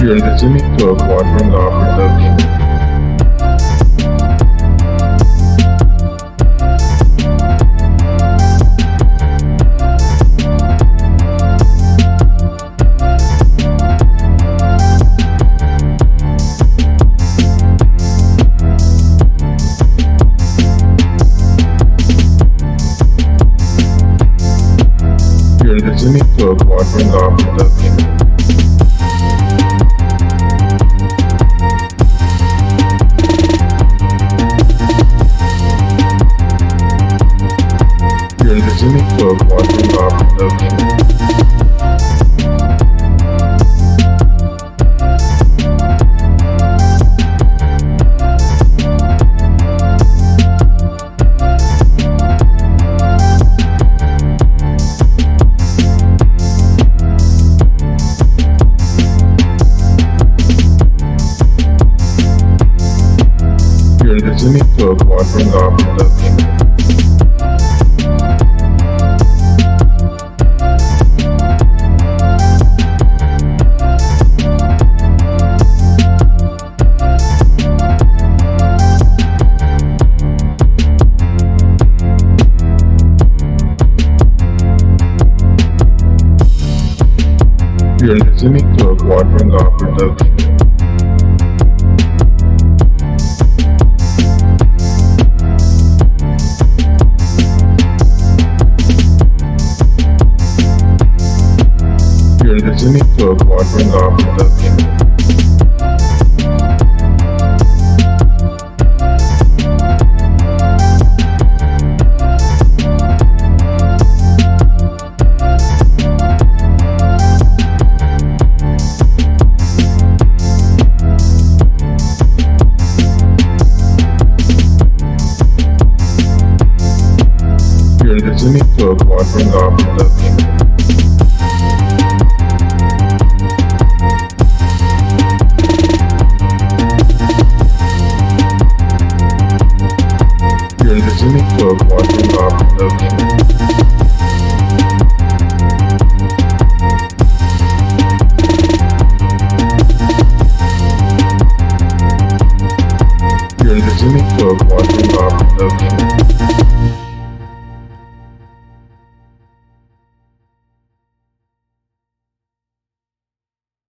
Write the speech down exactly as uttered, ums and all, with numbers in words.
You're listening to a Quadren production. You're listening to a Quadren production. You're listening to a Quadren production. You're listening to a Quadren production. You're listening to a Quadren production. You're listening to a Quadren production. You're listening to a Quadren production. You're listening to a Quadren production. You're listening to a Quadren production.